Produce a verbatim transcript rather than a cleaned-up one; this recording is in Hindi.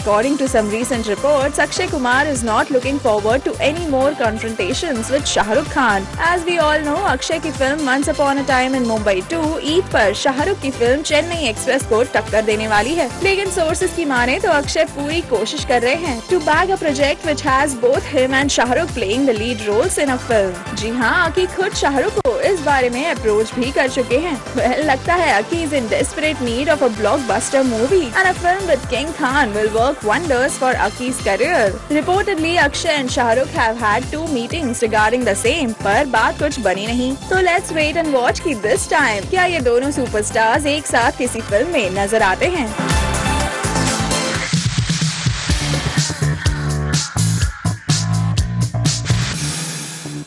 according to some recent reports, Akshay Kumar is not looking forward to any more confrontations with Shah Rukh Khan. As we all know, Akshay की फिल्म Once Upon a Time in Mumbai two Eid पर शाहरुख की फिल्म चेन्नई एक्सप्रेस को टक्कर देने वाली है। लेकिन सोर्सेज की माने तो अक्षय पूरी कोशिश कर रहे हैं to bag a project which has both him and Shahrukh playing the lead roles in a film. जी हाँ, अकी खुद शाहरुख को इस बारे में अप्रोच भी कर चुके हैं। well, लगता है अकी is in desperate need of a blockbuster movie and a film with King Khan will work wonders for Aki's career. Reportedly, Akshay and Shahrukh have had two meetings regarding the same, पर बात कुछ बनी नहीं। तो let's wait and watch कि this time क्या ये दोनों सुपरस्टार्स एक साथ किसी फिल्म में नजर आते हैं।